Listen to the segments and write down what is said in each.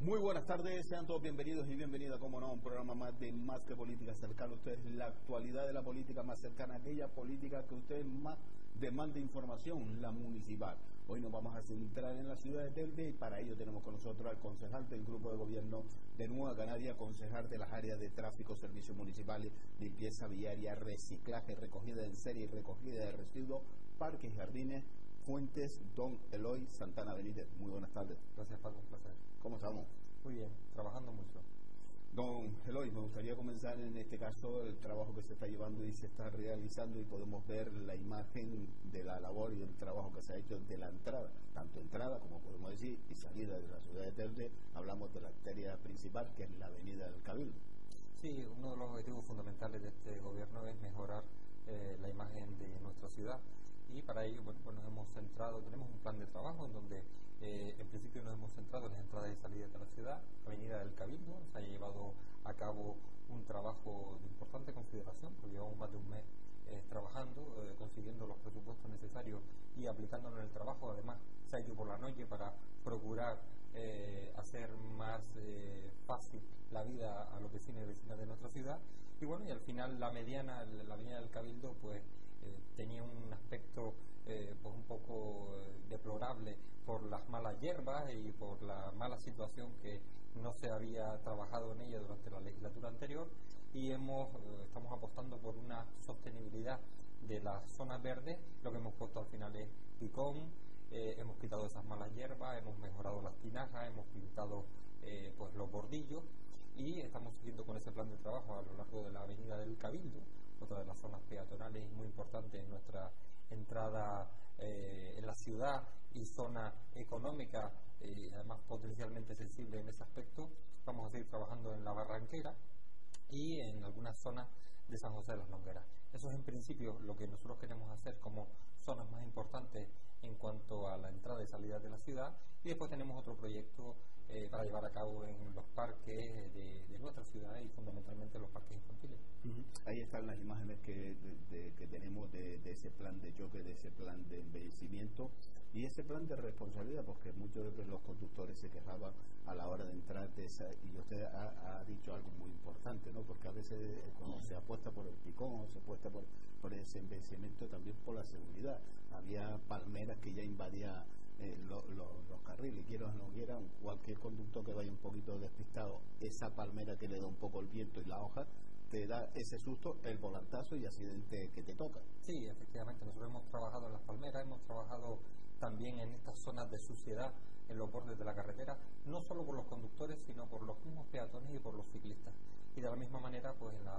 Muy buenas tardes, sean todos bienvenidos y bienvenidas, como no, a un programa más de Más que Política, cercano a ustedes la actualidad de la política más cercana, aquella política que ustedes más demanda información, la municipal. Hoy nos vamos a centrar en la ciudad de Telde y para ello tenemos con nosotros al concejal del Grupo de Gobierno de Nueva Canaria, concejal de las áreas de tráfico, servicios municipales, limpieza viaria, reciclaje, recogida en serie y recogida de residuos, parques y jardines, Fuentes, don Eloy Santana Benítez. Muy buenas tardes. Gracias, Paco, un placer. ¿Cómo estamos? Muy bien, trabajando mucho. Don Eloy, me gustaría comenzar en este caso el trabajo que se está llevando y se está realizando, y podemos ver la imagen de la labor y el trabajo que se ha hecho de la entrada, tanto entrada como podemos decir y salida de la ciudad de Telde. Hablamos de la arteria principal, que es la avenida del Cabildo. Sí, uno de los objetivos fundamentales de este gobierno es mejorar la imagen de nuestra ciudad, y para ello pues nos hemos centrado, tenemos un plan de trabajo en donde en principio nos hemos centrado en las entradas y salidas de la ciudad. Avenida del Cabildo se ha llevado a cabo un trabajo de importante consideración, porque llevamos más de un mes trabajando, consiguiendo los presupuestos necesarios y aplicándonos en el trabajo. Además se ha hecho por la noche para procurar hacer más fácil la vida a los vecinos y vecinas de nuestra ciudad. Y bueno, y al final la mediana, la avenida del Cabildo, pues tenía un aspecto pues un poco deplorable por las malas hierbas y por la mala situación que no se había trabajado en ella durante la legislatura anterior, y estamos apostando por una sostenibilidad de las zonas verdes. Lo que hemos puesto al final es picón, hemos quitado esas malas hierbas, hemos mejorado las tinajas, hemos pintado pues los bordillos, y estamos siguiendo con ese plan de trabajo a lo largo de la avenida del Cabildo, otra de las zonas peatonales muy importantes en nuestra entrada en la ciudad y zona económica, además potencialmente sensible en ese aspecto. Vamos a seguir trabajando en la Barranquera y en algunas zonas de San José de las Longueras. Eso es en principio lo que nosotros queremos hacer como zonas más importantes en cuanto a la entrada y salida de la ciudad, y después tenemos otro proyecto para llevar a cabo en los parques de nuestra ciudad, y fundamentalmente los parques infantiles. Ahí están las imágenes que tenemos de ese plan de choque, de ese plan de embellecimiento y ese plan de responsabilidad, porque muchos de los conductores se quejaban a la hora de entrar de esa, y usted ha dicho algo muy importante, ¿no? Porque a veces cuando se apuesta por el picón o se apuesta por ese embellecimiento, también por la seguridad. Había palmeras que ya invadían los carriles, quieran o no quieran, cualquier conductor que vaya un poquito despistado, esa palmera que le da un poco el viento y la hoja, te da ese susto, el volantazo y accidente que te toca. Sí, efectivamente, nosotros hemos trabajado en las palmeras, hemos trabajado también en estas zonas de suciedad en los bordes de la carretera, no solo por los conductores, sino por los mismos peatones y por los ciclistas. Y de la misma manera, pues en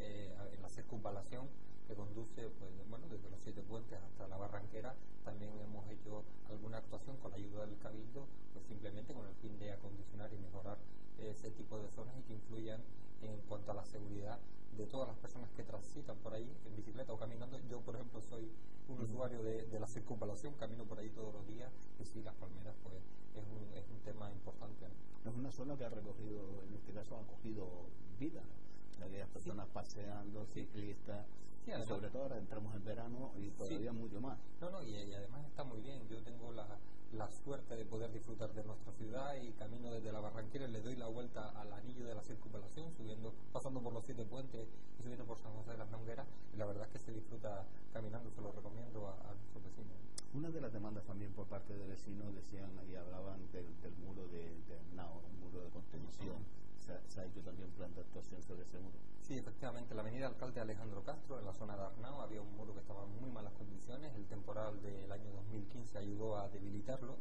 la circunvalación que conduce pues bueno, desde los 7 puentes hasta la Barranquera, también hemos hecho alguna actuación con la ayuda del Cabildo, pues simplemente con el fin de acondicionar y mejorar ese tipo de zonas y que influyan en cuanto a la seguridad de todas las personas que transitan por ahí en bicicleta o caminando. Yo, por ejemplo, soy un usuario de la circunvalación, camino por ahí todos los días, y sí, las palmeras pues es un tema importante, ¿no? Es una zona que ha recogido, en este caso, ha cogido vida, ¿no? Aquellas personas paseando, ciclistas, sí, además, y sobre todo ahora entramos en verano y todavía mucho más. No, y además está muy bien. Yo tengo la suerte de poder disfrutar de nuestra ciudad y camino desde la Barranquera y le doy la vuelta al anillo de la circunvalación, pasando por los 7 puentes y subiendo por San José de las Longueras, y la verdad es que se disfruta caminando. Se lo recomiendo a nuestros vecinos. Una de las demandas también por parte de vecinos decían y hablaban del muro de Arnao, un muro de contención. ¿Se ha hecho también un plan de actuación sobre ese muro? Sí, efectivamente, la avenida Alcalde Alejandro Castro, en la zona de Arnao, había un muro que estaba en muy malas condiciones. El temporal del año 2015 ayudó a debilitarlo,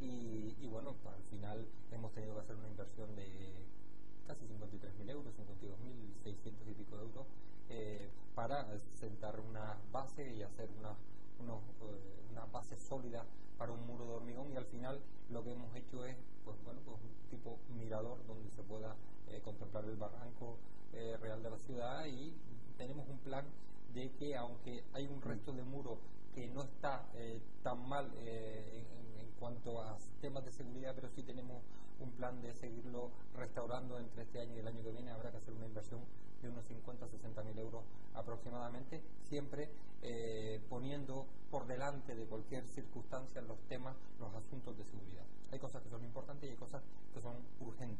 y bueno, pues al final hemos tenido que hacer una inversión de casi 53.000 euros, 52.600 y pico euros, para sentar una base y hacer una base sólida para un muro de hormigón. Y al final lo que hemos hecho es pues un tipo mirador donde se pueda contemplar el barranco real de la ciudad, y tenemos un plan de que, aunque hay un resto de muro que no está tan mal en cuanto a temas de seguridad, pero sí tenemos un plan de seguirlo restaurando entre este año y el año que viene. Habrá que hacer una inversión de unos 50-60.000 euros aproximadamente, siempre poniendo por delante de cualquier circunstancia los temas, los asuntos de seguridad. Hay cosas que son importantes y hay cosas que son urgentes.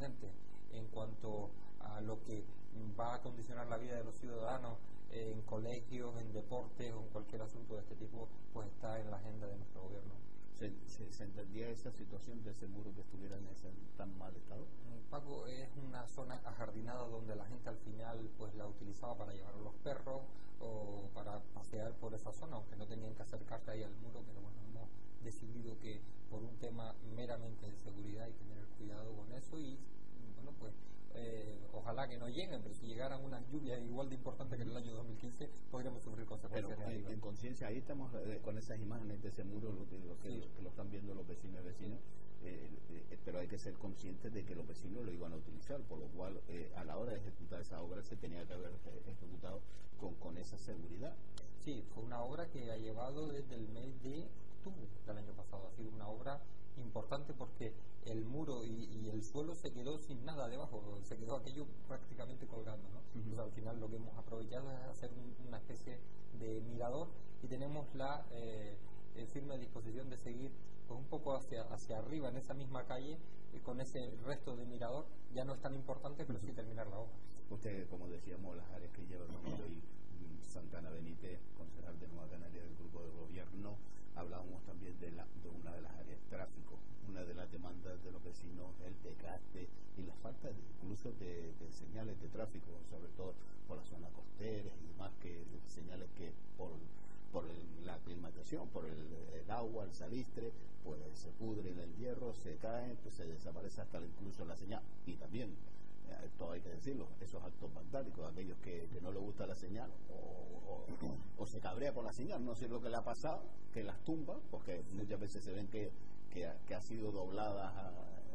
urgente en cuanto a lo que va a condicionar la vida de los ciudadanos en colegios, en deportes o en cualquier asunto de este tipo, pues está en la agenda de nuestro gobierno. ¿Se entendía esa situación de ese muro que estuviera en ese tan mal estado? Paco, es una zona ajardinada donde la gente al final pues la utilizaba para llevar a los perros o para pasear por esa zona, aunque no tenían que acercarse ahí al muro, pero bueno, hemos decidido que por un tema meramente de seguridad hay que tener cuidado con eso y bueno, pues ojalá que no lleguen, pero si llegaran unas lluvias igual de importantes que en el año 2015 podríamos sufrir consecuencias. Pero en conciencia, ahí estamos con esas imágenes de ese muro, que lo están viendo los vecinos y vecinas, pero hay que ser conscientes de que los vecinos lo iban a utilizar, por lo cual a la hora de ejecutar esa obra se tenía que haber ejecutado con esa seguridad. Sí, fue una obra que ha llevado desde el mes de octubre del año pasado, ha sido una obra importante porque el muro y el suelo se quedó sin nada debajo, se quedó aquello prácticamente colgando, ¿no? Entonces al final lo que hemos aprovechado es hacer una especie de mirador y tenemos la firme disposición de seguir pues un poco hacia arriba en esa misma calle con ese resto de mirador. Ya no es tan importante, pero sí terminar la obra. Usted, como decíamos, las áreas que lleva hoy Santana Benítez, concejal de Nueva Canaria del grupo de gobierno, hablábamos también de una de las áreas de tráfico, una de las demandas de los vecinos, el desgaste y la falta incluso de señales de tráfico, sobre todo por la zona costera y demás, que señales que por la aclimatación, por el agua, el salistre, pues se pudre en el hierro, se cae, pues se desaparece hasta incluso la señal. Y también, esto hay que decirlo, esos actos vandálicos, aquellos que no le gusta la señal o se cabrea con la señal, no sé lo que le ha pasado, que las tumba, porque muchas veces se ven que ha sido doblada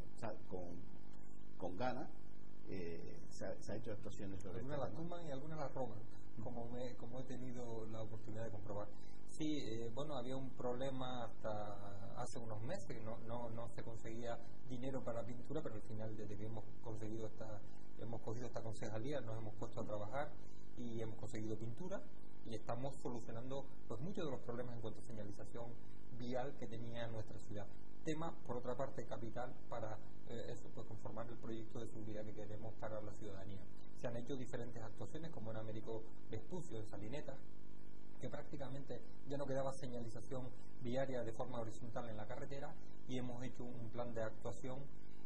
con ganas. Se ha hecho actuaciones sobre algunas las tumban y algunas las roban, como he tenido la oportunidad de comprobar. Sí, bueno, había un problema hasta hace unos meses, no se conseguía dinero para la pintura, pero al final desde que hemos cogido esta concejalía nos hemos puesto a trabajar y hemos conseguido pintura y estamos solucionando pues muchos de los problemas en cuanto a señalización vial que tenía nuestra ciudad. Tema, por otra parte, capital para pues conformar el proyecto de seguridad que queremos para la ciudadanía. Se han hecho diferentes actuaciones, como en Américo Vespucio, en Salineta, que prácticamente ya no quedaba señalización viaria de forma horizontal en la carretera y hemos hecho un plan de actuación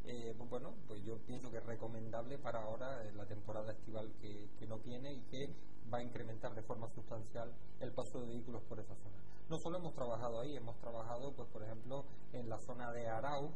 pues yo pienso que es recomendable para ahora, la temporada estival que no viene y que va a incrementar de forma sustancial el paso de vehículos por esa zona. No solo hemos trabajado ahí, hemos trabajado pues por ejemplo en la zona de Arau,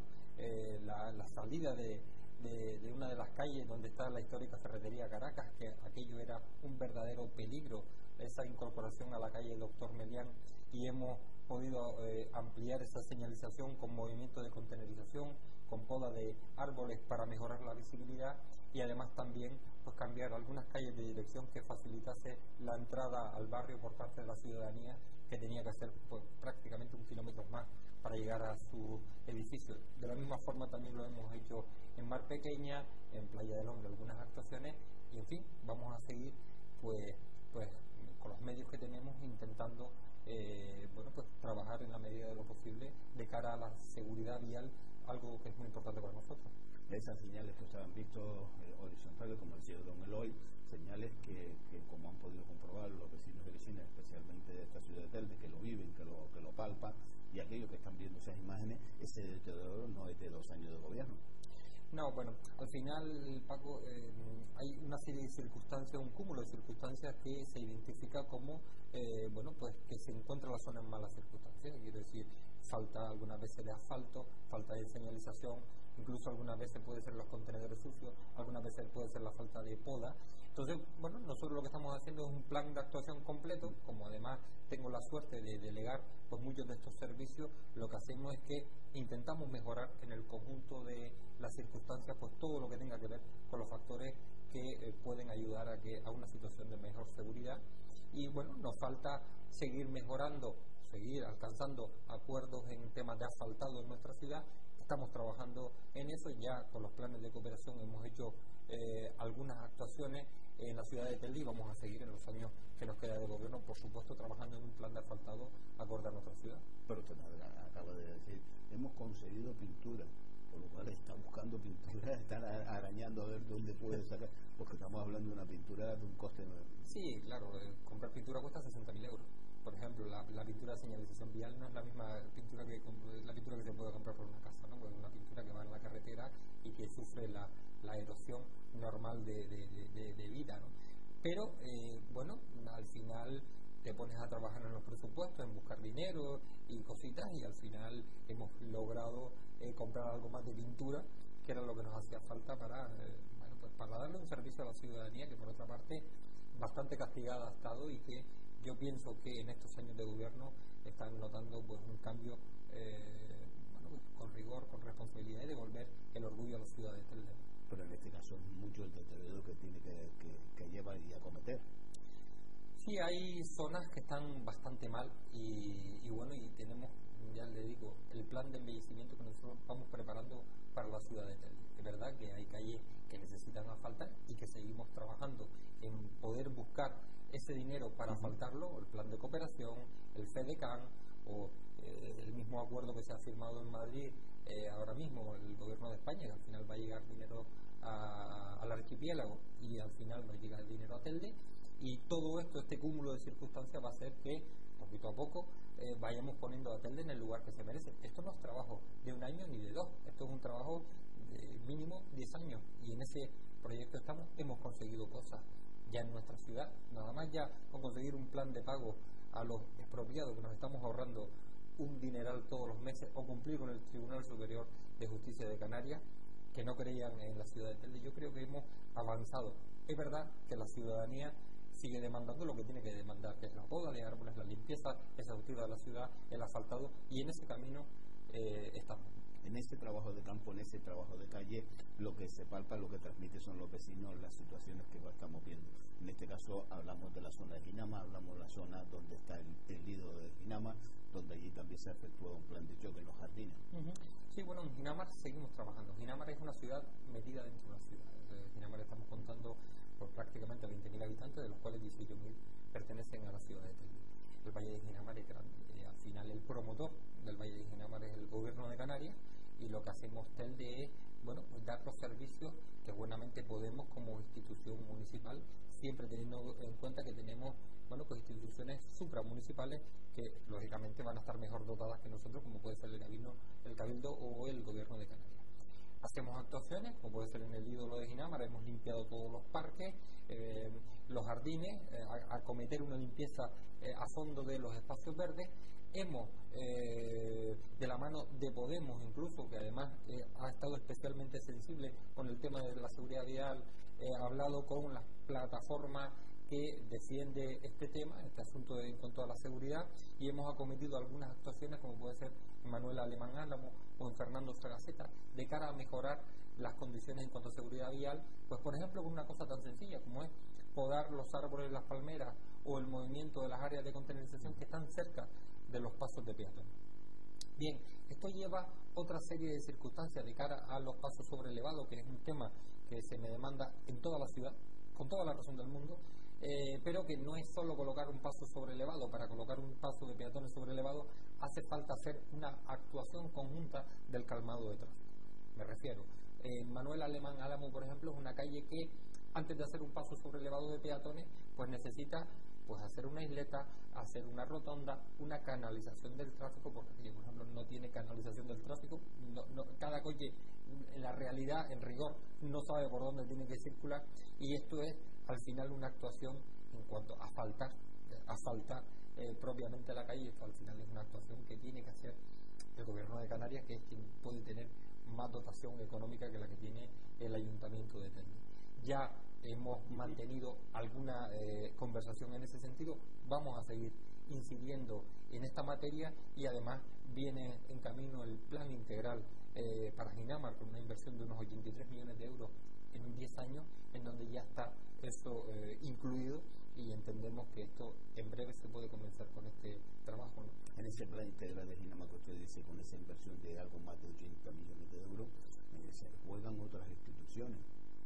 la salida de una de las calles donde está la histórica ferretería Caracas, que aquello era un verdadero peligro, esa incorporación a la calle Doctor Melián, y hemos podido ampliar esa señalización con movimiento de contenerización, con poda de árboles para mejorar la visibilidad y además también pues cambiar algunas calles de dirección que facilitase la entrada al barrio por parte de la ciudadanía, que tenía que hacer pues prácticamente 1 kilómetro más para llegar a su edificio. De la misma forma también lo hemos hecho en Mar Pequeña, en Playa del Hombre, algunas actuaciones, y en fin, vamos a seguir pues con los medios que tenemos intentando pues trabajar en la medida de lo posible de cara a la seguridad vial, algo que es muy importante para nosotros. Esas señales que ustedes han visto horizontales, como decía don Eloy, señales que como han podido comprobar los vecinos y vecinas, especialmente de esta ciudad de Telde, que lo viven, que lo palpan, y aquellos que están viendo esas imágenes, ese deterioro no es de 2 años de gobierno. No, bueno, al final, Paco, hay una serie de circunstancias, un cúmulo de circunstancias que se identifica como, pues que se encuentra la zona en malas circunstancias. Quiero decir, falta algunas veces de asfalto, falta de señalización, incluso algunas veces puede ser los contenedores sucios, algunas veces puede ser la falta de poda. Entonces, bueno, nosotros lo que estamos haciendo es un plan de actuación completo. Como además tengo la suerte de delegar pues muchos de estos servicios, lo que hacemos es que intentamos mejorar en el conjunto de las circunstancias pues todo lo que tenga que ver con los factores que pueden ayudar a una situación de mejor seguridad. Y bueno, nos falta seguir mejorando, seguir alcanzando acuerdos en temas de asfaltado en nuestra ciudad. Estamos trabajando en eso, ya con los planes de cooperación hemos hecho algunas actuaciones en la ciudad de Telde y vamos a seguir en los años que nos queda de gobierno, por supuesto, trabajando en un plan de asfaltado acorde a nuestra ciudad. Pero usted acaba de decir, hemos conseguido pintura, con lo cual está buscando pintura, están arañando a ver dónde puede sacar, porque estamos hablando de una pintura de un coste. Sí, claro, comprar pintura cuesta 60.000 euros. Por ejemplo, la pintura de señalización vial no es la misma pintura que la pintura que se puede comprar por una casa, ¿no? Pues es una pintura que va en la carretera y que sufre la erosión normal de vida, ¿no? Pero, bueno, al final te pones a trabajar en los presupuestos, en buscar dinero y cositas, y al final hemos logrado comprar algo más de pintura, que era lo que nos hacía falta bueno, pues para darle un servicio a la ciudadanía, que por otra parte bastante castigada ha estado, y que yo pienso que en estos años de gobierno están notando pues un cambio, bueno, pues, con rigor, con responsabilidad, y devolver el orgullo a la ciudad de Telde. Pero en este caso es mucho el deterioro que tiene que llevar y acometer. Sí, hay zonas que están bastante mal, y bueno, y tenemos, ya le digo, el plan de embellecimiento que nosotros vamos preparando para la ciudad de Telde. Es verdad que hay calles que necesitan asfaltar y que seguimos trabajando en poder buscar ese dinero para asfaltarlo, el plan de cooperación, el FEDECAN o el mismo acuerdo que se ha firmado en Madrid ahora mismo el gobierno de España, que al final va a llegar dinero al archipiélago y al final va a llegar el dinero a Telde. Y todo esto, este cúmulo de circunstancias, va a hacer que poquito a poco vayamos poniendo a Telde en el lugar que se merece. Esto no es trabajo de un año ni de dos, esto es un trabajo de mínimo 10 años, y en ese proyecto hemos conseguido cosas ya en nuestra ciudad. Nada más ya con conseguir un plan de pago a los expropiados, que nos estamos ahorrando un dineral todos los meses, o cumplir con el Tribunal Superior de Justicia de Canarias, que no creían en la ciudad de Telde. Yo creo que hemos avanzado. Es verdad que la ciudadanía sigue demandando lo que tiene que demandar, que es la poda de árboles, la limpieza exhaustiva de la ciudad, el asfaltado, y en ese camino estamos. En ese trabajo de campo, en ese trabajo de calle, lo que se palpa, lo que transmite son los vecinos, las situaciones que estamos viendo. En este caso hablamos de la zona de Ginama, hablamos de la zona donde está el tendido de Ginama, donde allí también se ha efectuado un plan de choque en los jardines. Sí, bueno, en Ginamar seguimos trabajando. Ginamar es una ciudad metida dentro de una ciudad. Ginamar estamos contando por prácticamente 20.000 habitantes, de los cuales 18.000 pertenecen a la ciudad de Telde. El Valle de Ginamar es grande. Al final el promotor del Valle de Ginamar es el gobierno de Canarias, y lo que hacemos Telde es, bueno, pues dar los servicios que buenamente podemos como institución municipal, siempre teniendo en cuenta que tenemos, bueno, pues instituciones supramunicipales que lógicamente van a estar mejor dotadas que nosotros, como puede ser el Cabildo o el gobierno de Canarias. Hacemos actuaciones, como puede ser en el ídolo de Ginamar, hemos limpiado todos los parques, los jardines, acometer una limpieza a fondo de los espacios verdes. Hemos, de la mano de Podemos incluso, que además ha estado especialmente sensible con el tema de la seguridad vial, hablado con las plataformas que defiende este tema, este asunto en cuanto a la seguridad, y hemos acometido algunas actuaciones, como puede ser en Manuel Alemán Álamo o en Fernando Sagaceta, de cara a mejorar las condiciones en cuanto a seguridad vial, pues por ejemplo con una cosa tan sencilla como es podar los árboles, las palmeras, o el movimiento de las áreas de contenerización que están cerca de los pasos de peatones. Bien, esto lleva otra serie de circunstancias de cara a los pasos sobre elevado, que es un tema que se me demanda en toda la ciudad, con toda la razón del mundo, pero que no es solo colocar un paso sobre elevado. Para colocar un paso de peatones sobre elevado hace falta hacer una actuación conjunta del calmado de tráfico. Me refiero, Manuel Alemán Álamo, por ejemplo, es una calle que antes de hacer un paso sobre elevado de peatones, pues necesita pues hacer una isleta, hacer una rotonda, una canalización del tráfico, porque aquí, por ejemplo, no tiene canalización del tráfico. Cada coche, en la realidad, en rigor, no sabe por dónde tiene que circular, y esto es al final una actuación en cuanto a asfaltar propiamente la calle. Esto al final es una actuación que tiene que hacer el gobierno de Canarias, que es quien puede tener más dotación económica que la que tiene el ayuntamiento de Telde. Ya hemos mantenido alguna conversación en ese sentido, vamos a seguir incidiendo en esta materia, y además viene en camino el plan integral para Ginamar, con una inversión de unos 83 millones de euros en 10 años, en donde ya está eso incluido, y entendemos que esto en breve se puede comenzar con este trabajo, ¿no? En ese plan integral de Ginamar que usted dice, con esa inversión de algo más de 80 millones de euros, se juegan otras instituciones.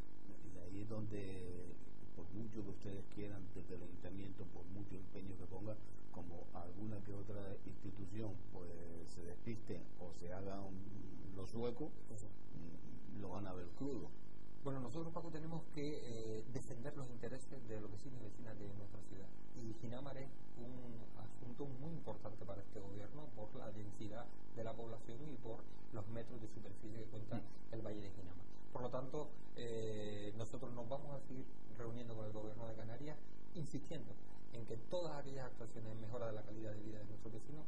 Y ahí es donde, por mucho que ustedes quieran desde el ayuntamiento, por mucho empeño que ponga, como alguna que otra institución pues se despiste o se haga los suecos lo van a ver crudo. Bueno, nosotros, Paco, tenemos que defender los intereses de los vecinos y vecinas de nuestra ciudad. Y Ginamar es un asunto muy importante para este gobierno por la densidad de la población y por los metros de superficie que cuenta el Valle de Ginamar. Por lo tanto, nosotros nos vamos a seguir reuniendo con el gobierno de Canarias, insistiendo en que todas aquellas actuaciones en mejora de la calidad de vida de nuestros vecinos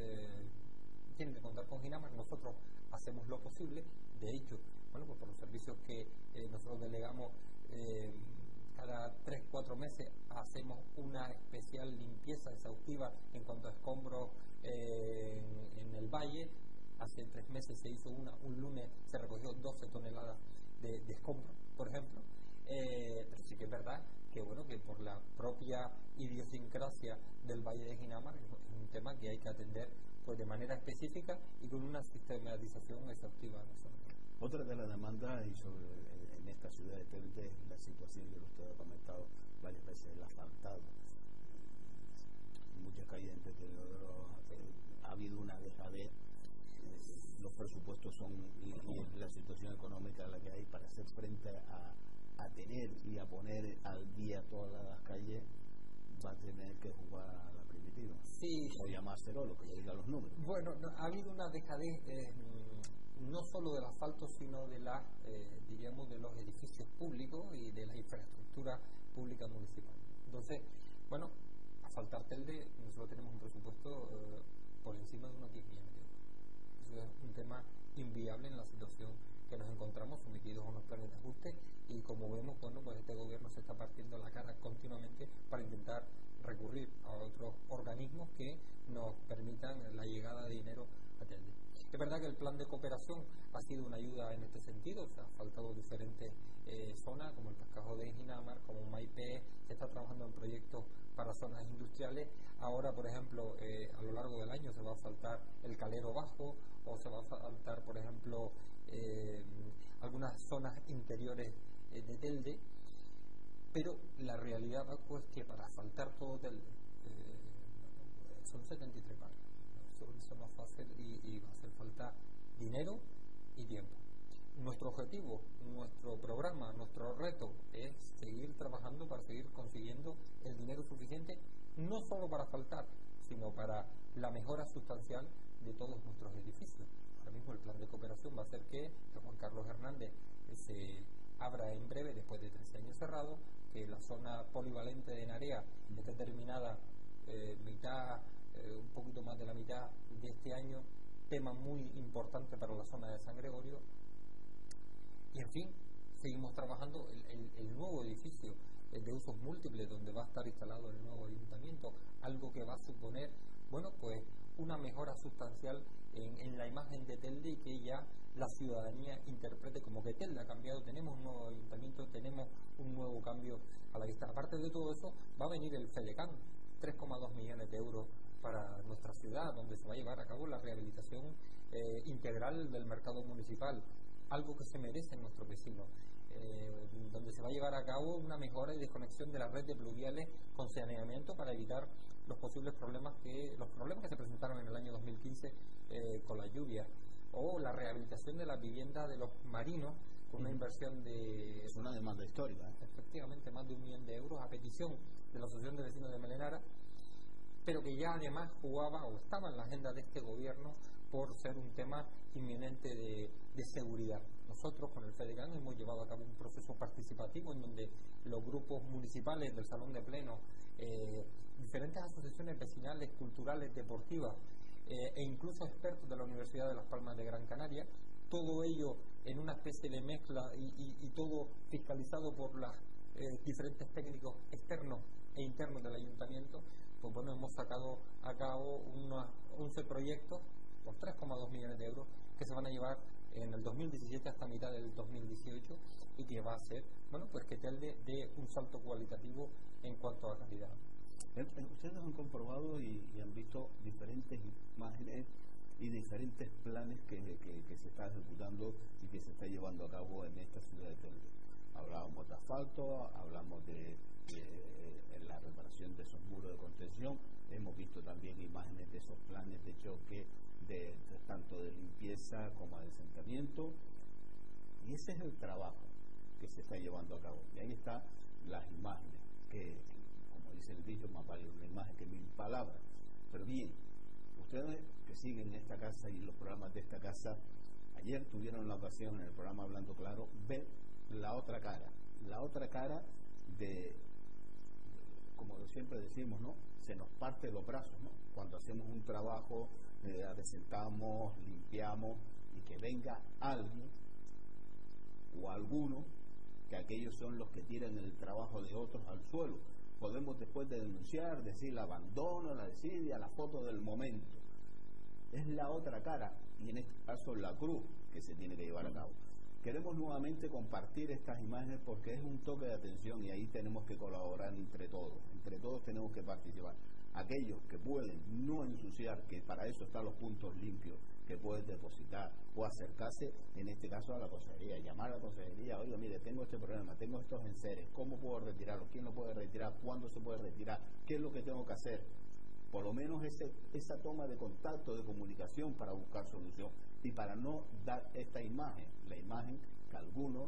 tienen que contar con Ginamar. Nosotros hacemos lo posible. De hecho, bueno, pues por los servicios que nosotros delegamos, cada 3-4 meses hacemos una especial limpieza exhaustiva en cuanto a escombros en el valle. Hace 3 meses se hizo un lunes se recogió 12 toneladas de escombros, por ejemplo. Pero sí que es verdad que, bueno, que por la propia idiosincrasia del Valle de Ginamar es un tema que hay que atender pues de manera específica y con una sistematización exhaustiva. Otra de las demandas y en esta ciudad de Telde es la situación que usted ha comentado varias veces, el asfaltado. Muchas calles en deterioro, ha habido una dejadez, los presupuestos son y la situación económica la que hay para hacer frente a tener y a poner al día todas las calles, va a tener que jugar a la primitiva. Sí. O llamárselo, lo que le diga los números. Bueno, ha habido una dejadez no solo del asfalto, sino de diríamos, de los edificios públicos y de la infraestructura pública municipal. Entonces, bueno, asfaltar Telde, nosotros tenemos un presupuesto por encima de unos 10 millones de euros. Eso es un tema inviable en la situación que nos encontramos, sometidos a unos planes de ajuste, y como vemos, bueno, pues este gobierno se está partiendo la cara continuamente para intentar recurrir a otros organismos que nos permitan la llegada de dinero a Telde. Es verdad que el plan de cooperación ha sido una ayuda en este sentido, se han faltado diferentes zonas, como el Cascajo de Ginamar, como Maipé, se está trabajando en proyectos para zonas industriales. Ahora, por ejemplo, a lo largo del año se va a faltar el Calero Bajo, o se va a faltar, por ejemplo, algunas zonas interiores de Telde, pero la realidad, Paco, es que para asfaltar todo Telde son 73 barrios. Eso no es fácil y va a hacer falta dinero y tiempo. Nuestro objetivo, nuestro programa, nuestro reto es seguir trabajando para seguir consiguiendo el dinero suficiente, no solo para asfaltar, sino para la mejora sustancial de todos nuestros edificios. Ahora mismo el plan de cooperación va a hacer que Juan Carlos Hernández se abra en breve, después de 13 años cerrado, que la zona polivalente de Narea esté terminada un poquito más de la mitad de este año, tema muy importante para la zona de San Gregorio. Y en fin, seguimos trabajando el nuevo edificio de usos múltiples, donde va a estar instalado el nuevo ayuntamiento, algo que va a suponer, bueno, pues una mejora sustancial en la imagen de Telde, y que ya la ciudadanía interprete como que Telde ha cambiado, tenemos un nuevo ayuntamiento, tenemos un nuevo cambio a la vista. Aparte de todo eso, va a venir el FEDECAN, 3,2 millones de euros para nuestra ciudad, donde se va a llevar a cabo la rehabilitación integral del mercado municipal, algo que se merecen nuestros vecinos, donde se va a llevar a cabo una mejora y desconexión de la red de pluviales con saneamiento para evitar los posibles problemas que se presentaron en el año 2015 con la lluvia, o la rehabilitación de la vivienda de los marinos con una inversión de... Es una demanda histórica. Efectivamente, más de 1 millón de euros a petición de la Asociación de Vecinos de Melenara, pero que ya además jugaba o estaba en la agenda de este gobierno por ser un tema inminente de seguridad. Nosotros con el FEDECAN hemos llevado a cabo un proceso participativo en donde los grupos municipales del Salón de Pleno, diferentes asociaciones vecinales, culturales, deportivas, e incluso expertos de la Universidad de Las Palmas de Gran Canaria, todo ello en una especie de mezcla y todo fiscalizado por los diferentes técnicos externos e internos del ayuntamiento. Pues bueno, hemos sacado a cabo unos 11 proyectos por 3,2 millones de euros que se van a llevar en el 2017 hasta mitad del 2018, y que va a hacer, bueno, pues que Telde dé un salto cualitativo en cuanto a calidad. Ustedes han comprobado y han visto diferentes imágenes y diferentes planes que se están ejecutando y que se está llevando a cabo en esta ciudad de Telde. Hablábamos de asfalto, hablamos de la reparación de esos muros de contención, hemos visto también imágenes de esos planes de choque tanto de limpieza como de asentamiento, y ese es el trabajo que se está llevando a cabo. Y ahí están las imágenes, que como dice el dicho, más vale una imagen que 1000 palabras. Pero bien, ustedes que siguen esta casa y los programas de esta casa, ayer tuvieron la ocasión en el programa Hablando Claro ver la otra cara de como siempre decimos, ¿no? Se nos parte los brazos, ¿no? Cuando hacemos un trabajo, adecentamos, limpiamos, y que venga alguien o alguno, que aquellos son los que tiran el trabajo de otros al suelo. Podemos después de denunciar, decir el abandono, la desidia, la foto del momento. Es la otra cara, y en este caso la cruz que se tiene que llevar a cabo. Queremos nuevamente compartir estas imágenes porque es un toque de atención, y ahí tenemos que colaborar entre todos tenemos que participar. Aquellos que pueden no ensuciar, que para eso están los puntos limpios, que pueden depositar o acercarse, en este caso a la consejería, llamar a la consejería, oiga, mire, tengo este problema, tengo estos enseres, ¿cómo puedo retirarlo? ¿Quién lo puede retirar? ¿Cuándo se puede retirar? ¿Qué es lo que tengo que hacer? Por lo menos esa toma de contacto, de comunicación para buscar solución y para no dar esta imagen, la imagen que algunos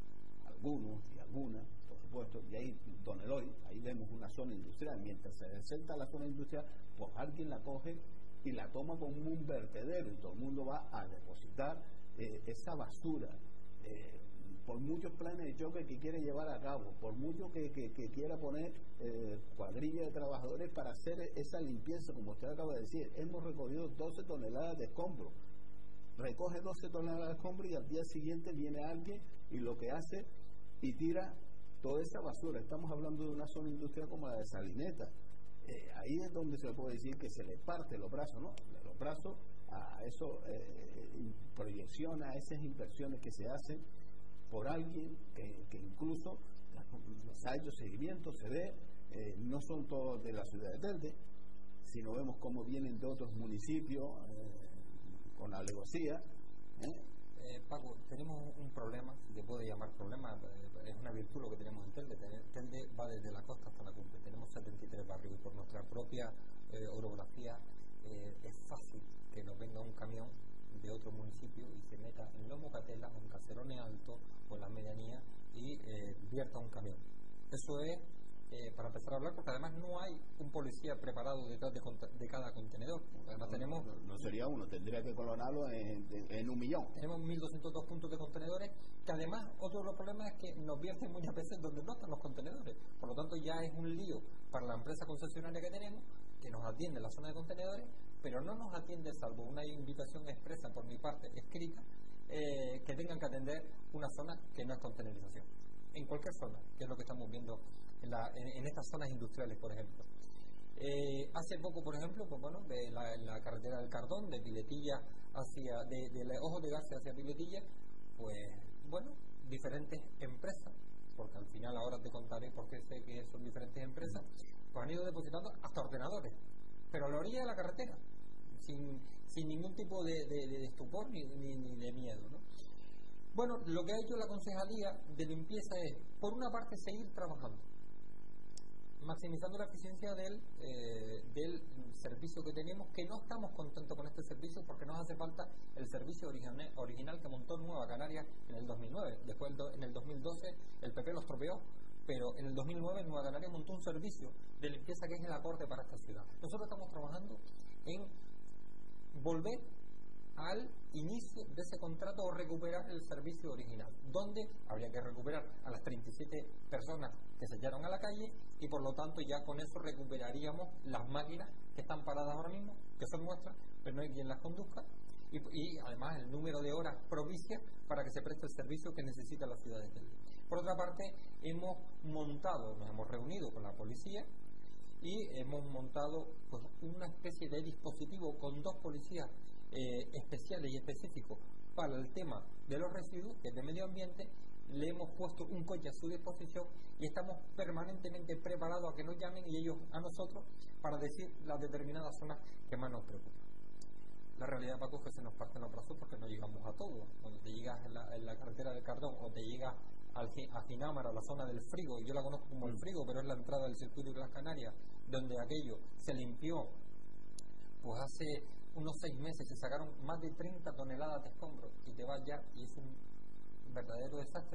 y algunas, por supuesto, y ahí Don Eloy, ahí vemos una zona industrial, mientras se desenta la zona industrial, pues alguien la coge y la toma como un vertedero y todo el mundo va a depositar esa basura. Por muchos planes de choque que quiere llevar a cabo, por mucho que quiera poner cuadrilla de trabajadores para hacer esa limpieza, como usted acaba de decir, hemos recogido 12 toneladas de escombros. Recoge 12 toneladas de escombros y al día siguiente viene alguien y lo que hace y tira toda esa basura. Estamos hablando de una zona industrial como la de Salineta. Ahí es donde se puede decir que se le parte los brazos, ¿no? Los brazos a eso, proyecciona a esas inversiones que se hacen por alguien que incluso se ha hecho seguimiento, se ve, no son todos de la ciudad de Telde, sino vemos cómo vienen de otros municipios con alevosía. Paco, tenemos un problema, si se puede llamar problema, es una virtud lo que tenemos en Telde. Telde va desde la costa hasta la cumbre, tenemos 73 barrios y por nuestra propia orografía es fácil que nos venga un camión de otro municipio y se meta en Lomo Catela o en Caserones Alto o en la medianía y vierta un camión. Eso es para empezar a hablar, porque además no hay un policía preparado detrás de cada contenedor. Además no sería uno, tendría que colonarlo en 1.000.000. Tenemos 1.202 puntos de contenedores, que además otro de los problemas es que nos vierten muchas veces donde no están los contenedores. Por lo tanto ya es un lío para la empresa concesionaria que tenemos, que nos atiende en la zona de contenedores, pero no nos atiende, salvo una invitación expresa por mi parte, escrita, que tengan que atender una zona que no es contenerización. En cualquier zona, que es lo que estamos viendo en estas zonas industriales, por ejemplo. Hace poco, por ejemplo, pues bueno, en la carretera del Cardón, de Piletilla hacia, de Ojos de Garza hacia Piletilla, pues bueno, diferentes empresas, porque al final ahora te contaré por qué sé que son diferentes empresas, pues han ido depositando hasta ordenadores, pero a la orilla de la carretera, sin ningún tipo de estupor ni de miedo, ¿no? Bueno, lo que ha hecho la Concejalía de Limpieza es, por una parte, seguir trabajando, maximizando la eficiencia del servicio que tenemos, que no estamos contentos con este servicio porque nos hace falta el servicio original que montó Nueva Canarias en el 2009. Después, en el 2012, el PP lo estropeó, pero en el 2009 Nueva Canarias montó un servicio de limpieza que es el acorde para esta ciudad. Nosotros estamos trabajando en volver al inicio de ese contrato o recuperar el servicio original, donde habría que recuperar a las 37 personas que se echaron a la calle y por lo tanto ya con eso recuperaríamos las máquinas que están paradas ahora mismo, que son nuestras, pero no hay quien las conduzca, y además el número de horas propicias para que se preste el servicio que necesita la ciudad de Telde. Por otra parte, nos hemos reunido con la policía y hemos montado pues una especie de dispositivo con 2 policías especiales y específicos para el tema de los residuos, que es de medio ambiente. Le hemos puesto un coche a su disposición y estamos permanentemente preparados a que nos llamen y ellos a nosotros para decir las determinadas zonas que más nos preocupan. La realidad, Paco, es que se nos parten los brazos porque no llegamos a todo. Cuando te llegas en la carretera del Cardón o te llegas a Finámara, a la zona del Frigo, yo la conozco como el Frigo, pero es la entrada del circuito de las Canarias, donde aquello se limpió pues hace unos 6 meses se sacaron más de 30 toneladas de escombros y te vas ya y es un verdadero desastre.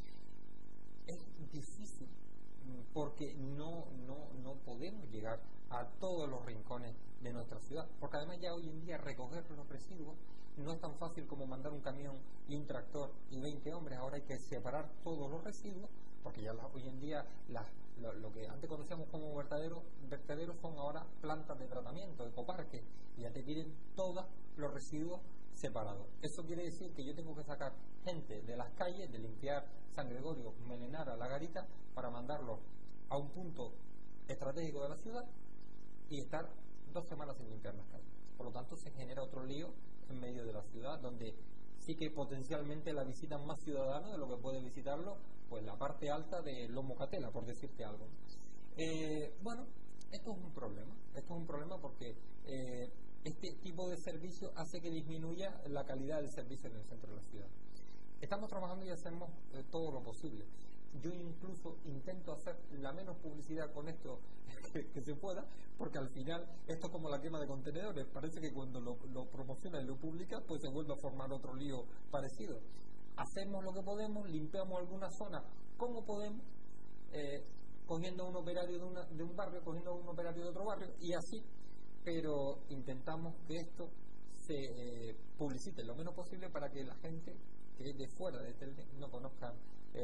Es difícil porque no podemos llegar a todos los rincones de nuestra ciudad, porque además ya hoy en día recoger los residuos no es tan fácil como mandar un camión y un tractor y 20 hombres. Ahora hay que separar todos los residuos, porque ya hoy en día lo que antes conocíamos como vertederos son ahora plantas de tratamiento, ecoparques, y ya te piden todos los residuos separados. Eso quiere decir que yo tengo que sacar gente de las calles, de limpiar San Gregorio, Melenara, La Garita, para mandarlos a un punto estratégico de la ciudad y estar 2 semanas sin limpiar las calles. Por lo tanto, se genera otro lío en medio de la ciudad, donde sí que potencialmente la visitan más ciudadanos de lo que puede visitarlo pues la parte alta de Lomocatela, por decirte algo. Bueno, esto es un problema porque este tipo de servicio hace que disminuya la calidad del servicio en el centro de la ciudad. Estamos trabajando y hacemos todo lo posible. Yo incluso intento hacer la menos publicidad con esto que se pueda, porque al final esto es como la quema de contenedores, parece que cuando lo promocionas y lo publicas pues se vuelve a formar otro lío parecido. Hacemos lo que podemos, limpiamos alguna zona como podemos, cogiendo a un operario de un barrio, cogiendo a un operario de otro barrio y así, pero intentamos que esto se publicite lo menos posible para que la gente que es de fuera de Telde no conozca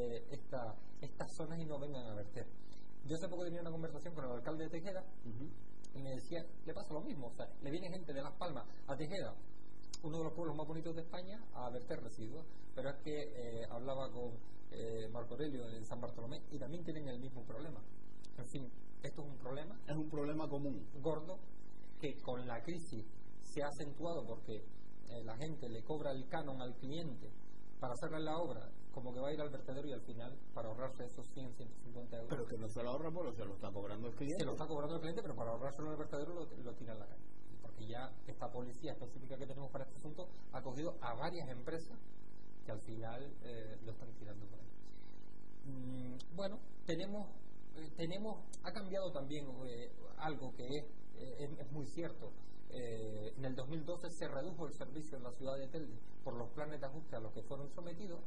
estas zonas y no vengan a verter. Yo hace poco tenía una conversación con el alcalde de Tejeda y me decía, le pasa lo mismo, o sea, le viene gente de Las Palmas a Tejeda, uno de los pueblos más bonitos de España, a verter residuos, pero es que hablaba con Marco Aurelio en San Bartolomé y también tienen el mismo problema. En fin, esto es un problema. Es un problema común. Gordo, que con la crisis se ha acentuado porque la gente le cobra el canon al cliente para hacerle la obra, como que va a ir al vertedero y al final, para ahorrarse esos 100, 150 euros. Pero que no se lo ahorra porque se lo está cobrando el cliente. Se lo está cobrando el cliente, pero para ahorrárselo en el vertedero lo tira en la calle. Porque ya esta policía específica que tenemos para este asunto ha cogido a varias empresas que al final lo están tirando por ahí. Bueno, ha cambiado también algo que es muy cierto. En el 2012 se redujo el servicio en la ciudad de Telde por los planes de ajuste a los que fueron sometidos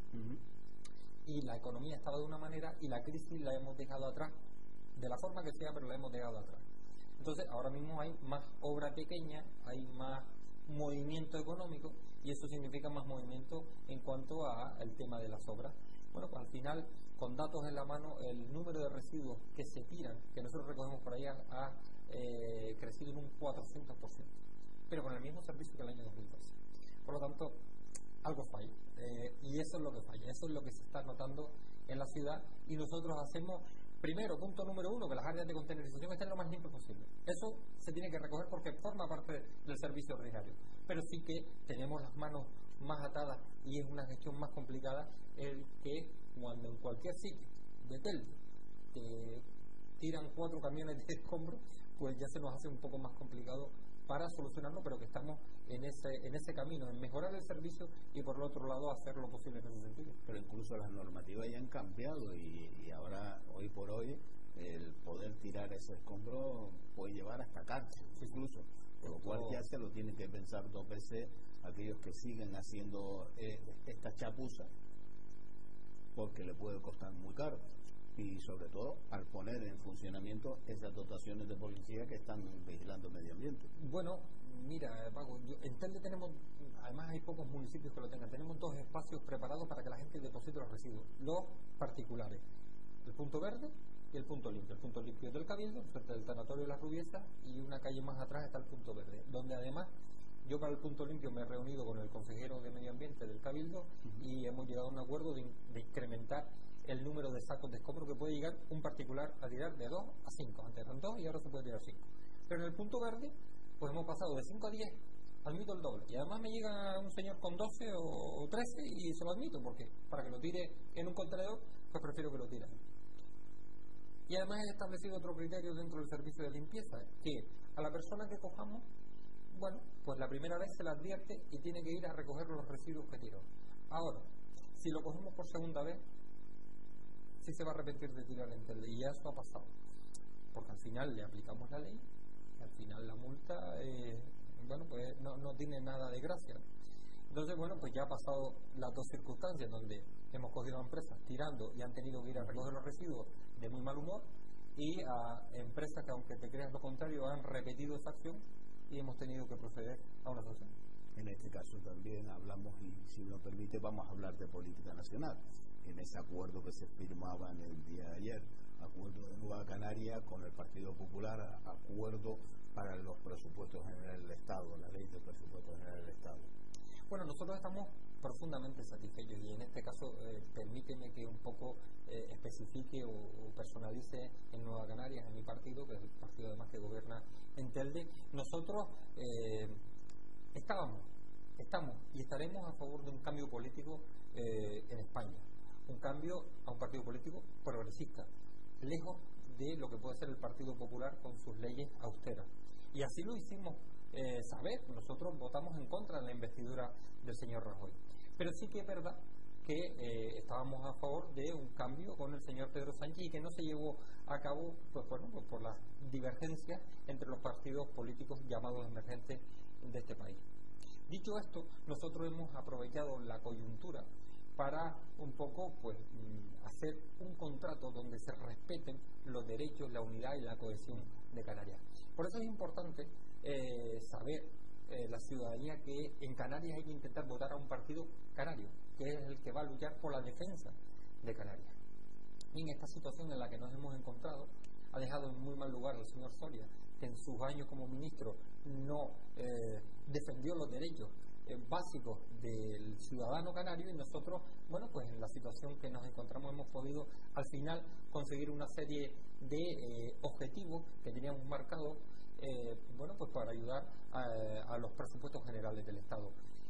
y la economía estaba de una manera y la crisis la hemos dejado atrás, de la forma que sea, pero la hemos dejado atrás. Entonces ahora mismo hay más obra pequeña, hay más movimiento económico y eso significa más movimiento en cuanto al tema de las obras. Bueno, pues al final, con datos en la mano, el número de residuos que se tiran, que nosotros recogemos por ahí, ha crecido en un 400%, pero con el mismo servicio que el año 2012. Por lo tanto, algo falla, y eso es lo que falla, eso es lo que se está notando en la ciudad, y nosotros hacemos, primero, punto número 1, que las áreas de contenerización estén lo más limpias posible. Eso se tiene que recoger porque forma parte del servicio ordinario, pero sí que tenemos las manos más atadas y es una gestión más complicada el que cuando en cualquier sitio de Telde te tiran 4 camiones de escombros, pues ya se nos hace un poco más complicado para solucionarlo, pero que estamos en ese camino, en mejorar el servicio y por el otro lado hacer lo posible en ese sentido. Pero incluso las normativas ya han cambiado y ahora, hoy por hoy, el poder tirar ese escombro puede llevar hasta cárcel, incluso, por lo cual ya se lo tienen que pensar 2 veces aquellos que siguen haciendo esta chapuza, porque le puede costar muy caro. Y sobre todo al poner en funcionamiento esas dotaciones de policía que están vigilando el medio ambiente. Bueno, mira, Paco, en Telde tenemos, además hay pocos municipios que lo tengan, tenemos 2 espacios preparados para que la gente deposite los residuos, los particulares, el punto verde y el punto limpio. El punto limpio es del Cabildo, frente al Tanatorio de la Rubiesa, y una calle más atrás está el punto verde, donde además yo para el punto limpio me he reunido con el consejero de medio ambiente del Cabildo y hemos llegado a un acuerdo de incrementar el número de sacos de escombro que puede llegar un particular a tirar de 2 a 5. Antes eran 2 y ahora se puede tirar 5. Pero en el punto verde, pues hemos pasado de 5 a 10, admito el doble. Y además me llega un señor con 12 o 13 y se lo admito, porque para que lo tire en un contenedor, pues prefiero que lo tire. Y además he establecido otro criterio dentro del servicio de limpieza, que a la persona que cojamos, bueno, pues la primera vez se la advierte y tiene que ir a recoger los residuos que tiró. Ahora, si lo cogemos por segunda vez, sí se va a arrepentir de tirar en Telde, y ya eso ha pasado, porque al final le aplicamos la ley y al final la multa es bueno, pues no tiene nada de gracia. Entonces, bueno, pues ya ha pasado las dos circunstancias donde hemos cogido a empresas tirando y han tenido que ir a recoger los residuos de muy mal humor, y a empresas que, aunque te creas lo contrario, han repetido esa acción y hemos tenido que proceder a una sanción. En este caso también hablamos, y si lo permite, vamos a hablar de política nacional. En ese acuerdo que se firmaba en el día de ayer, acuerdo de Nueva Canaria con el Partido Popular, acuerdo para los presupuestos generales del Estado, la ley de presupuestos generales del Estado. Bueno, nosotros estamos profundamente satisfechos, y en este caso permíteme que un poco especifique o personalice en Nueva Canarias, en mi partido, que es el partido además que gobierna en Telde. Nosotros estamos y estaremos a favor de un cambio político en España, un cambio a un partido político progresista, lejos de lo que puede ser el Partido Popular con sus leyes austeras. Y así lo hicimos saber. Nosotros votamos en contra de la investidura del señor Rajoy, pero sí que es verdad que estábamos a favor de un cambio con el señor Pedro Sánchez, y que no se llevó a cabo pues por las divergencias entre los partidos políticos llamados emergentes de este país. Dicho esto, nosotros hemos aprovechado la coyuntura para un poco pues hacer un contrato donde se respeten los derechos, la unidad y la cohesión de Canarias. Por eso es importante saber la ciudadanía que en Canarias hay que intentar votar a un partido canario, que es el que va a luchar por la defensa de Canarias. Y en esta situación en la que nos hemos encontrado, ha dejado en muy mal lugar al señor Soria, que en sus años como ministro no defendió los derechos básicos del ciudadano canario, y nosotros, bueno, pues en la situación que nos encontramos hemos podido al final conseguir una serie de objetivos que teníamos marcados, bueno, pues para ayudar a los presupuestos generales del Estado.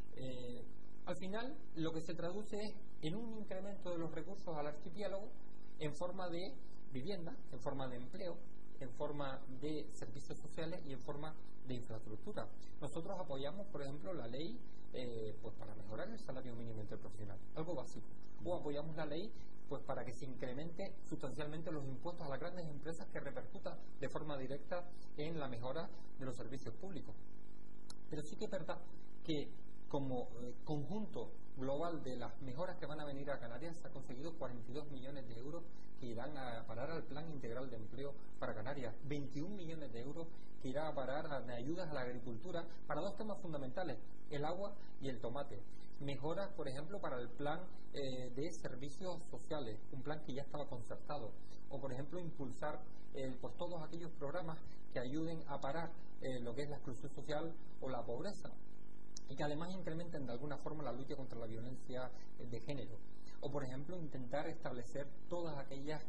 Al final lo que se traduce es en un incremento de los recursos al archipiélago en forma de vivienda, en forma de empleo, en forma de servicios sociales y en forma de infraestructura. Nosotros apoyamos, por ejemplo, la ley pues para mejorar el salario mínimo interprofesional, algo básico, o apoyamos la ley pues para que se incremente sustancialmente los impuestos a las grandes empresas, que repercuta de forma directa en la mejora de los servicios públicos. Pero sí que es verdad que como conjunto global de las mejoras que van a venir a Canarias, se ha conseguido 42 millones de euros que irán a parar al Plan Integral de Empleo para Canarias, 21 millones de euros que irán a parar de ayudas a la agricultura para dos temas fundamentales, el agua y el tomate. Mejoras, por ejemplo, para el plan de servicios sociales, un plan que ya estaba concertado, o por ejemplo impulsar pues todos aquellos programas que ayuden a parar lo que es la exclusión social o la pobreza, y que además incrementen de alguna forma la lucha contra la violencia de género, o por ejemplo intentar establecer todas aquellas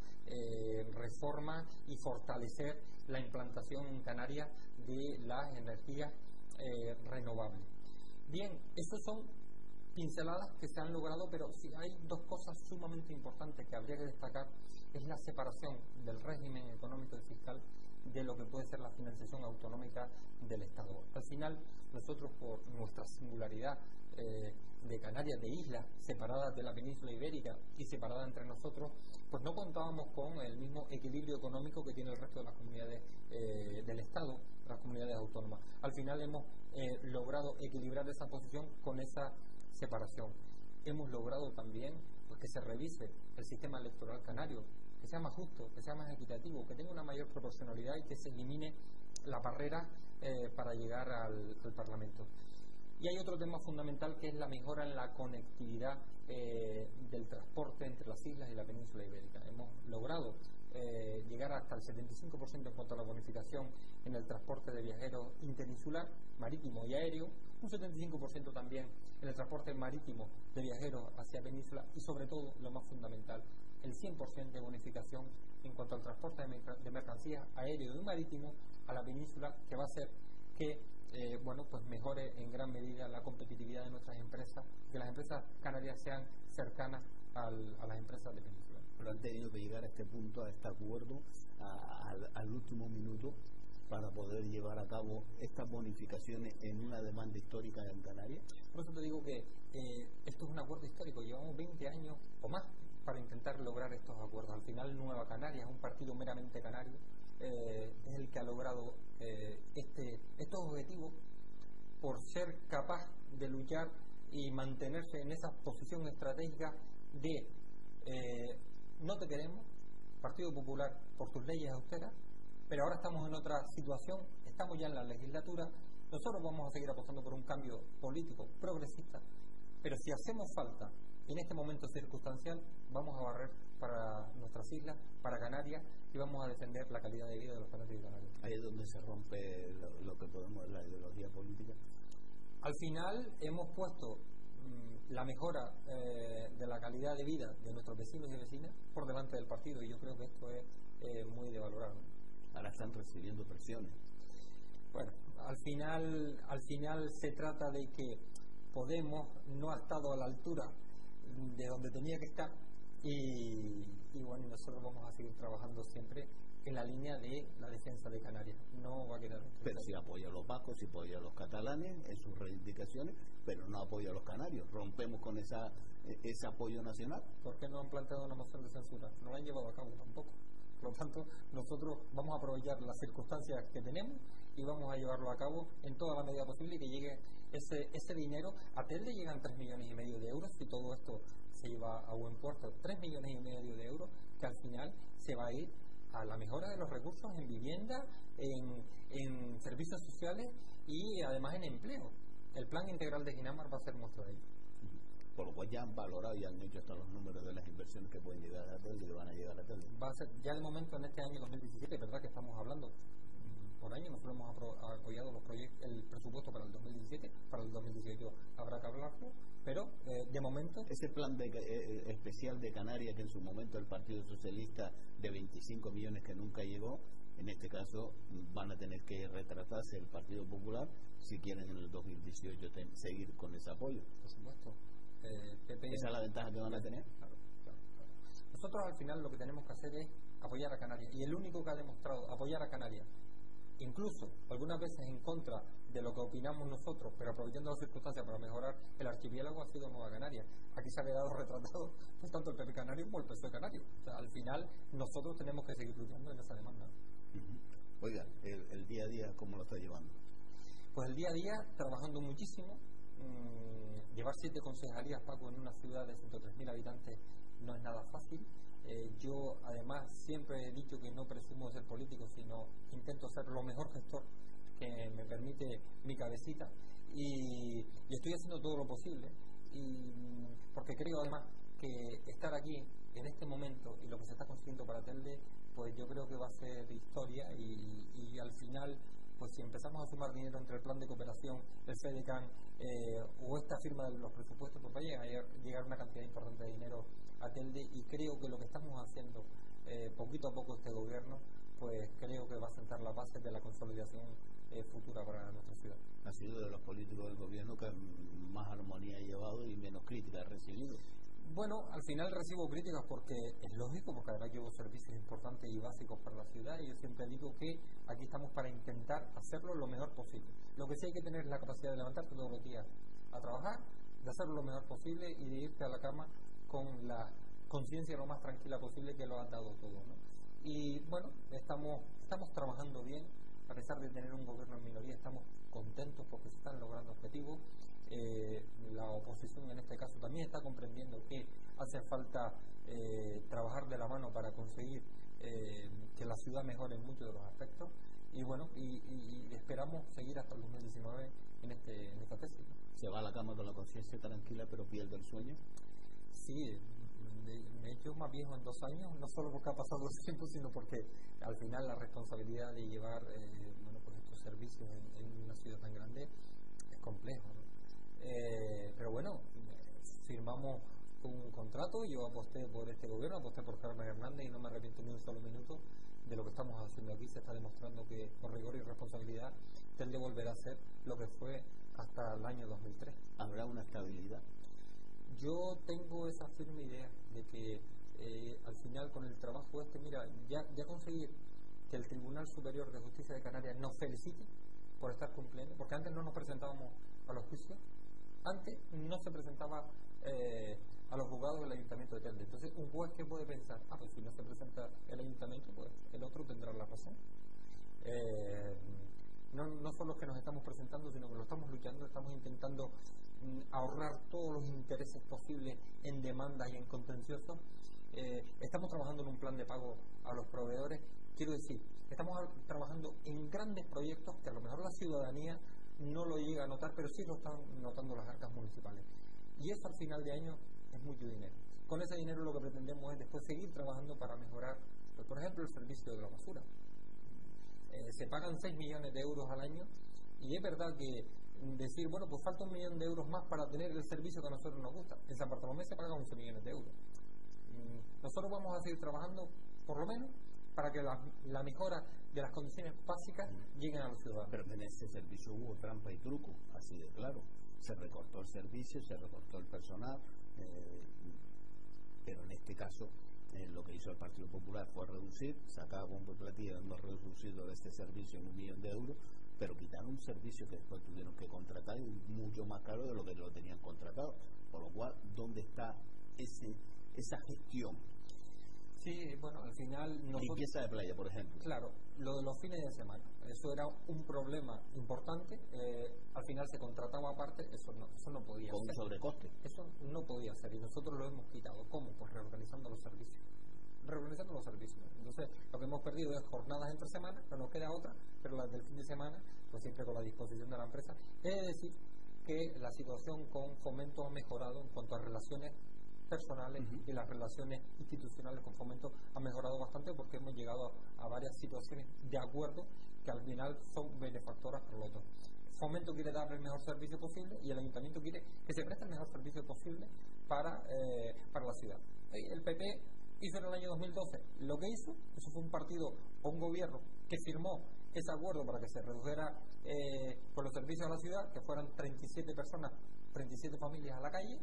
reformas y fortalecer la implantación en Canarias de las energías renovables. Bien, esas son pinceladas que se han logrado, pero si hay dos cosas sumamente importantes que habría que destacar, es la separación del régimen económico y fiscal de lo que puede ser la financiación autonómica del Estado. Al final, nosotros, por nuestra singularidad de Canarias, de islas separadas de la península ibérica y separadas entre nosotros, pues no contábamos con el mismo equilibrio económico que tiene el resto de las comunidades del Estado, las comunidades autónomas. Al final hemos logrado equilibrar esa posición con esa separación. Hemos logrado también pues que se revise el sistema electoral canario, que sea más justo, que sea más equitativo, que tenga una mayor proporcionalidad y que se elimine la barrera para llegar al Parlamento. Y hay otro tema fundamental, que es la mejora en la conectividad del transporte entre las islas y la península ibérica. Hemos logrado llegar hasta el 75% en cuanto a la bonificación en el transporte de viajeros interinsular, marítimo y aéreo, un 75% también en el transporte marítimo de viajeros hacia península, y sobre todo, lo más fundamental, el 100% de bonificación en cuanto al transporte de mercancías aéreo y marítimo a la península, que va a hacer que bueno, pues mejore en gran medida la competitividad de nuestras empresas, que las empresas canarias sean cercanas a las empresas de península. Pero han tenido que llegar a este punto, a este acuerdo, al último minuto, para poder llevar a cabo estas bonificaciones en una demanda histórica en Canarias. Por eso te digo que esto es un acuerdo histórico. Llevamos 20 años o más para intentar lograr estos acuerdos. Al final, Nueva Canarias, un partido meramente canario, es el que ha logrado estos objetivos por ser capaz de luchar y mantenerse en esa posición estratégica de no te queremos, Partido Popular, por tus leyes austeras, pero ahora estamos en otra situación, estamos ya en la legislatura, nosotros vamos a seguir apostando por un cambio político progresista, pero si hacemos falta en este momento circunstancial, vamos a barrer para nuestras islas, para Canarias, y vamos a defender la calidad de vida de los canarios y canarios. Ahí es donde se rompe lo que podemos, la ideología política. Al final hemos puesto la mejora de la calidad de vida de nuestros vecinos y vecinas por delante del partido, y yo creo que esto es muy de valorar, ¿no? Ahora están recibiendo presiones. Bueno, al final se trata de que Podemos no ha estado a la altura de donde tenía que estar, y bueno, nosotros vamos a seguir trabajando siempre en la línea de la defensa de Canarias. No va a quedar. Pero si apoya a los vascos, si apoya a los catalanes en sus reivindicaciones, pero no apoya a los canarios. Rompemos con ese apoyo nacional. ¿Por qué no han planteado una moción de censura? No la han llevado a cabo tampoco. Por lo tanto, nosotros vamos a aprovechar las circunstancias que tenemos y vamos a llevarlo a cabo en toda la medida posible, y que llegue ese dinero. A Telde llegan 3,5 millones de euros y todo esto se lleva a buen puerto. 3,5 millones de euros que al final se va a ir a la mejora de los recursos en vivienda, en servicios sociales y además en empleo. El plan integral de Ginamar va a ser muestra de ello. Por lo cual ya han valorado y han hecho hasta los números de las inversiones que pueden llegar a Telde y que van a llegar a Telde. Va a ser ya de momento en este año 2017, ¿verdad? Que estamos hablando por año. Nosotros hemos apoyado el presupuesto para el 2017, para el 2018 habrá que hablarlo, pero de momento... Ese plan especial de Canarias, que en su momento el Partido Socialista, de 25 millones que nunca llegó, en este caso van a tener que retratarse el Partido Popular si quieren en el 2018 seguir con ese apoyo. Por supuesto. ¿Esa es la ventaja que van a tener? Claro. Nosotros al final lo que tenemos que hacer es apoyar a Canarias, y el único que ha demostrado apoyar a Canarias, incluso algunas veces en contra de lo que opinamos nosotros, pero aprovechando las circunstancias para mejorar el archipiélago, ha sido Nueva Canarias. Aquí se ha quedado retratado pues tanto el PP canario como el PSOE canario. O sea, al final nosotros tenemos que seguir luchando en esa demanda. Oiga, el día a día, ¿cómo lo está llevando? Pues el día a día trabajando muchísimo. Llevar 7 concejalías, Paco, en una ciudad de 103.000 habitantes no es nada fácil. Yo además siempre he dicho que no presumo de ser político, sino intento ser lo mejor gestor que me permite mi cabecita, y estoy haciendo todo lo posible, porque creo además que estar aquí en este momento y lo que se está consiguiendo para Telde, pues yo creo que va a ser historia, y al final, pues si empezamos a sumar dinero entre el plan de cooperación, el FEDECAN o esta firma de los presupuestos, pues va a llegar una cantidad importante de dinero a Telde, y creo que lo que estamos haciendo poquito a poco este gobierno, pues creo que va a sentar las bases de la consolidación futura para nuestra ciudad. Ha sido de los políticos del gobierno que más armonía ha llevado y menos crítica ha recibido. Bueno, al final recibo críticas porque es lógico, porque además llevo servicios importantes y básicos para la ciudad, y yo siempre digo que aquí estamos para intentar hacerlo lo mejor posible. Lo que sí hay que tener es la capacidad de levantarte todos los días a trabajar, de hacerlo lo mejor posible y de irte a la cama con la conciencia lo más tranquila posible que lo has dado todo, ¿no? Y bueno, estamos trabajando bien, a pesar de tener un gobierno en minoría, estamos contentos porque se están logrando objetivos. La oposición en este caso también está comprendiendo que hace falta trabajar de la mano para conseguir que la ciudad mejore en muchos de los aspectos, y bueno, y esperamos seguir hasta el 2019 en esta tesis, ¿no? ¿Se va a la cama con la conciencia tranquila pero pierde el sueño? Sí, me he hecho más viejo en 2 años, no solo porque ha pasado el tiempo, sino porque al final la responsabilidad de llevar pues estos servicios en una ciudad tan grande es complejo, ¿no? Pero bueno, firmamos un contrato, yo aposté por este gobierno, aposté por Carmen Hernández, y no me arrepiento ni un solo minuto de lo que estamos haciendo aquí. Se está demostrando que con rigor y responsabilidad Telde volverá a ser lo que fue hasta el año 2003. ¿Habrá una estabilidad? Yo tengo esa firme idea de que al final con el trabajo mira, ya conseguir que el Tribunal Superior de Justicia de Canarias nos felicite por estar cumpliendo, porque antes no nos presentábamos a los juicios, antes no se presentaba a los juzgados del Ayuntamiento de Telde. Entonces, un juez que puede pensar, pues si no se presenta el Ayuntamiento, pues el otro tendrá la razón. no solo es que nos estamos presentando, sino que lo estamos luchando, estamos intentando ahorrar todos los intereses posibles en demandas y en contenciosos. Estamos trabajando en un plan de pago a los proveedores. Quiero decir, estamos trabajando en grandes proyectos que a lo mejor la ciudadanía no lo llega a notar, pero sí lo están notando las arcas municipales. Y eso al final de año es mucho dinero. Con ese dinero lo que pretendemos es después seguir trabajando para mejorar, pues, por ejemplo, el servicio de la basura. Se pagan 6 millones de euros al año y es verdad que decir, bueno, pues falta 1 millón de euros más para tener el servicio que a nosotros nos gusta. En San Bartolomé se pagan 11 millones de euros. Nosotros vamos a seguir trabajando, por lo menos, para que la mejora de las condiciones básicas lleguen a los ciudadanos. Pero en ese servicio hubo trampa y truco, así de claro. Se recortó el servicio, se recortó el personal, pero en este caso lo que hizo el Partido Popular fue reducir, sacaba bombo y platillo, no reducido de este servicio en 1 millón de euros, pero quitaron un servicio que después tuvieron que contratar mucho más caro de lo que lo tenían contratado. Por lo cual, ¿dónde está esa gestión? Sí, bueno, al final limpieza de playa, por ejemplo. Claro, lo de los fines de semana, eso era un problema importante. Al final se contrataba aparte, eso no podía ser. Con un sobrecoste. Eso no podía ser y nosotros lo hemos quitado. ¿Cómo? Pues reorganizando los servicios. Entonces, lo que hemos perdido es jornadas entre semanas, no nos queda otra, pero las del fin de semana, pues siempre con la disposición de la empresa. Es decir, que la situación con Fomento ha mejorado en cuanto a relaciones personales y las relaciones institucionales con Fomento han mejorado bastante, porque hemos llegado a varias situaciones de acuerdo que al final son benefactoras para los dos. Fomento quiere dar el mejor servicio posible y el Ayuntamiento quiere que se preste el mejor servicio posible para la ciudad. El PP hizo en el año 2012 lo que hizo. Eso fue un partido o un gobierno que firmó ese acuerdo para que se redujera por los servicios a la ciudad, que fueran 37 personas, 37 familias a la calle,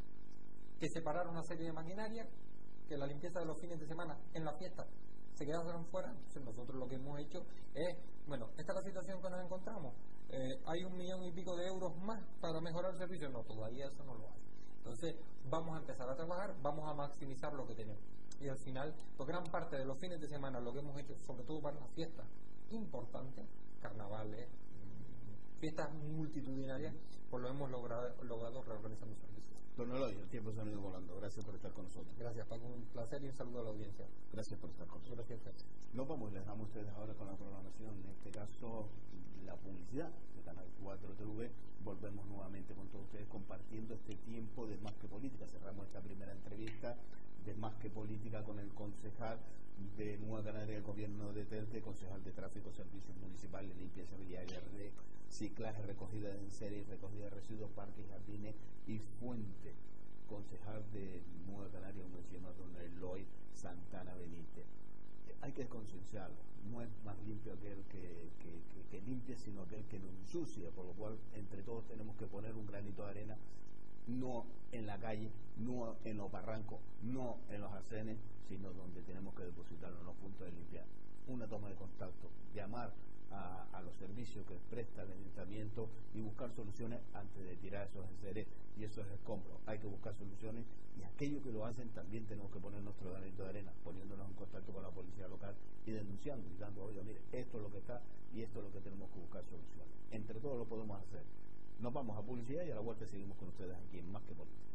que separaron una serie de maquinaria, que la limpieza de los fines de semana en la fiesta se quedaron fuera. Entonces nosotros lo que hemos hecho es, bueno, esta es la situación que nos encontramos, hay 1 millón y pico de euros más para mejorar el servicio. No, todavía eso no lo hay. Entonces vamos a empezar a trabajar, vamos a maximizar lo que tenemos. Y al final, pues gran parte de los fines de semana lo que hemos hecho, sobre todo para las fiestas importantes, carnavales, fiestas multitudinarias, pues lo hemos logrado reorganizando servicios. Don Eloy, el tiempo se ha ido volando. Gracias por estar con nosotros. Gracias, Paco. Un placer y un saludo a la audiencia. Gracias por estar con nosotros. Gracias. Nos vamos y les damos a ustedes ahora con la programación. En este caso, la publicidad de Canal 4 TV. Volvemos nuevamente con todos ustedes compartiendo este tiempo de Más que Política. Cerramos esta primera entrevista de Más que Política con el concejal de Nueva Canaria del Gobierno de Telde, concejal de Tráfico, Servicios Municipales, Limpieza Viaria, Reciclaje, Recogida de enseres, Recogida de Residuos, Parques, Jardines y Fuente, concejal de Nueva Canaria, como decíamos, don Eloy Santana Benítez. Hay que concienciarlo, no es más limpio aquel que limpia, sino aquel que no ensucia, por lo cual entre todos tenemos que poner un granito de arena, no en la calle, no en los barrancos, no en los arcenes, sino donde tenemos que depositarlo en los puntos de limpiar. Una toma de contacto, llamar a los servicios que presta el ayuntamiento y buscar soluciones antes de tirar esos enseres y esos escombros. Hay que buscar soluciones, y aquellos que lo hacen también tenemos que poner nuestro granito de arena, poniéndonos en contacto con la policía local y denunciando y dando, oiga, mire, esto es lo que está y esto es lo que tenemos que buscar soluciones. Entre todos lo podemos hacer. Nos vamos a publicidad y a la vuelta seguimos con ustedes aquí en Más que Política.